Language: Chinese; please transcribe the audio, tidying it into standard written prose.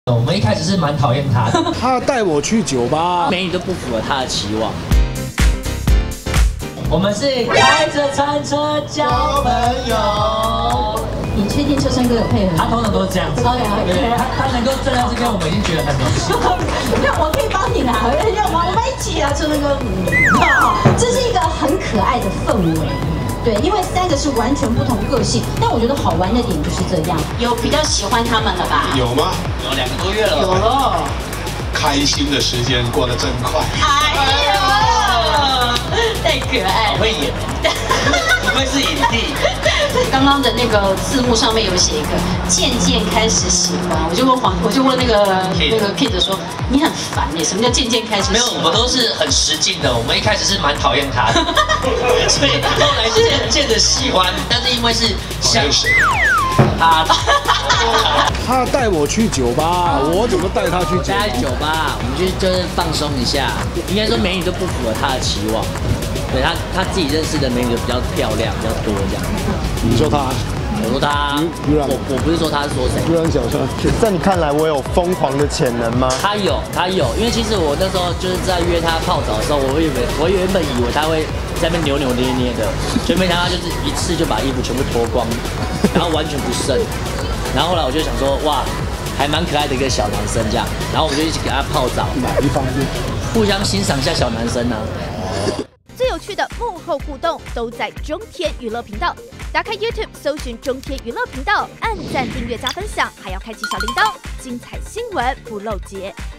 我们一开始是蛮讨厌他的， 他带我去酒吧， 美女都不符合他的期望。 我们是开着餐车交朋友。 你确定秋生哥有配合？ 他通常都是这样子。对，他能够站在这边，我们已经觉得很荣幸。 那我可以帮你啦，要吗？我们一起啊，秋生哥。这是一个很可爱的氛围。对，因为3个是完全不同个性，但我觉得好玩的点就是这样。有比较喜欢他们了吧？ 有吗？ 有2个多月了。 有了。 开心的时间过得真快。 哎呀，太可爱了。 会演，不会是影帝。 刚刚的那个字幕上面有写一个渐渐开始喜欢，我就问那个 Kid 说，你很烦耶，什么叫渐渐开始喜欢？ 没有，我们都是很实劲的。我们一开始是蛮讨厌他的，所以后来渐着喜欢，但是因为是像他带我去酒吧，我怎么带他去酒吧？ 带他去酒吧，我们就是放松一下。应该说美女都不符合他的期望。对他自己认识的美女比较漂亮，比较多这样。 你说他？ 我说他，我不是说他，是说谁？ 突然小声。 在你看来，我有疯狂的潜能吗？ 他有，因为其实我那时候就是在约他泡澡的时候，我原本以为他会在那边扭扭捏捏的，就没想到他就是一次就把衣服全部脱光，然后完全不剩。然后后来我就想说，哇，还蛮可爱的一个小男生这样，然后我们就一起给他泡澡， 哪一方面？ 互相欣赏一下小男生啊。 最有趣的幕后互动都在中天娱乐频道。打开 YouTube 搜寻中天娱乐频道，按赞、订阅、加分享，还要开启小铃铛，精彩新闻不漏节。